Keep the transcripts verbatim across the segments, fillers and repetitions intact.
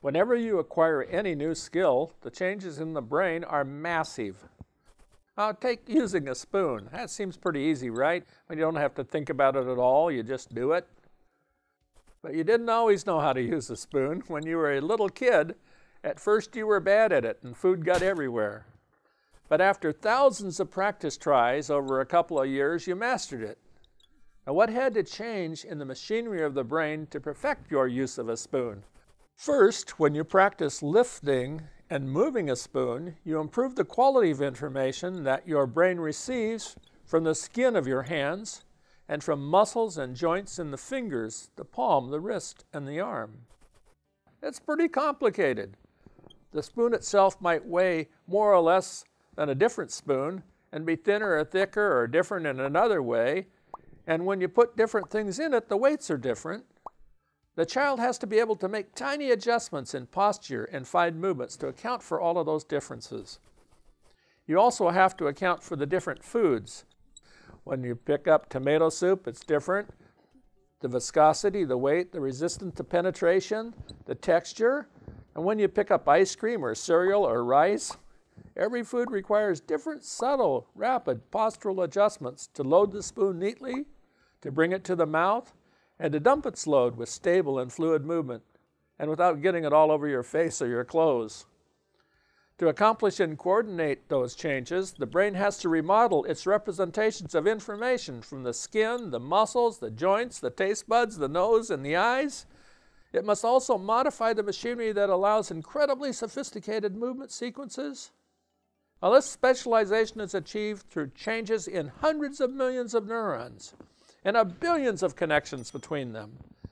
Whenever you acquire any new skill, the changes in the brain are massive. Uh, take using a spoon. That seems pretty easy, right? When you don't have to think about it at all, you just do it. But you didn't always know how to use a spoon. When you were a little kid, at first you were bad at it and food got everywhere. But after thousands of practice tries over a couple of years, you mastered it. Now, what had to change in the machinery of the brain to perfect your use of a spoon? First, when you practice lifting and moving a spoon, you improve the quality of information that your brain receives from the skin of your hands and from muscles and joints in the fingers, the palm, the wrist, and the arm. It's pretty complicated. The spoon itself might weigh more or less than a different spoon and be thinner or thicker or different in another way. And when you put different things in it, the weights are different. The child has to be able to make tiny adjustments in posture and fine movements to account for all of those differences. You also have to account for the different foods. When you pick up tomato soup, it's different. The viscosity, the weight, the resistance to penetration, the texture. And when you pick up ice cream or cereal or rice, every food requires different subtle, rapid postural adjustments to load the spoon neatly, to bring it to the mouth, and to dump its load with stable and fluid movement, and without getting it all over your face or your clothes. To accomplish and coordinate those changes, the brain has to remodel its representations of information from the skin, the muscles, the joints, the taste buds, the nose, and the eyes. It must also modify the machinery that allows incredibly sophisticated movement sequences. Now, this specialization is achieved through changes in hundreds of millions of neurons and of billions of connections between them.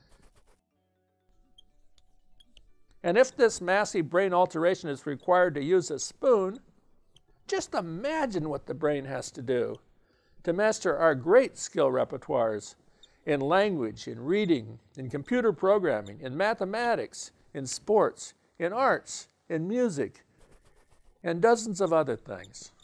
And if this massive brain alteration is required to use a spoon, just imagine what the brain has to do to master our great skill repertoires in language, in reading, in computer programming, in mathematics, in sports, in arts, in music, and dozens of other things.